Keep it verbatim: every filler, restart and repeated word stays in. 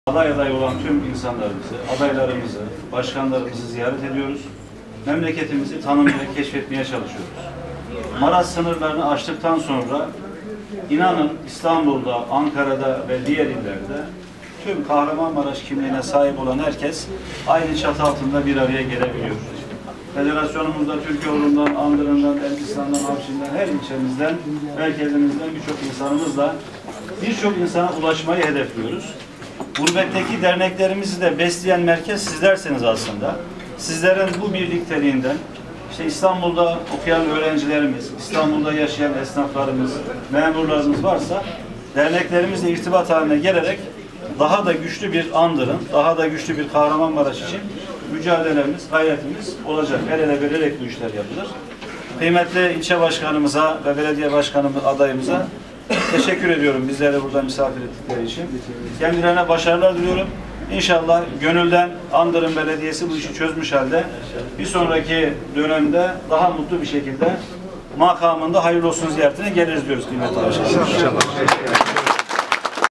Aday aday olan tüm insanlarımızı, adaylarımızı, başkanlarımızı ziyaret ediyoruz. Memleketimizi tanımaya, keşfetmeye çalışıyoruz. Maraş sınırlarını aştıktan sonra inanın İstanbul'da, Ankara'da ve diğer illerde tüm Kahramanmaraş kimliğine sahip olan herkes aynı çatı altında bir araya gelebiliyor. Federasyonumuzda Türkiye'den, Andırın'dan, Elbistan'dan, Avşin'den, her ilçemizden, merkezimizden birçok insanımızla birçok insana ulaşmayı hedefliyoruz. Gurbetteki derneklerimizi de besleyen merkez sizlersiniz aslında. Sizlerin bu birlikteliğinden, işte İstanbul'da okuyan öğrencilerimiz, İstanbul'da yaşayan esnaflarımız, memurlarımız varsa derneklerimizle irtibat haline gelerek daha da güçlü bir Andırın, daha da güçlü bir Kahramanmaraş için mücadelemiz, gayretimiz olacak. El ele vererek bu işler yapılır. Kıymetli ilçe başkanımıza ve belediye başkanımız adayımıza teşekkür ediyorum bizleri burada misafir ettikleri için. Kendilerine başarılar diliyorum. İnşallah gönülden Andırın Belediyesi bu işi çözmüş halde bir sonraki dönemde daha mutlu bir şekilde makamında hayırlı olsun ziyaretine geliriz diyoruz kıymetli başkanım.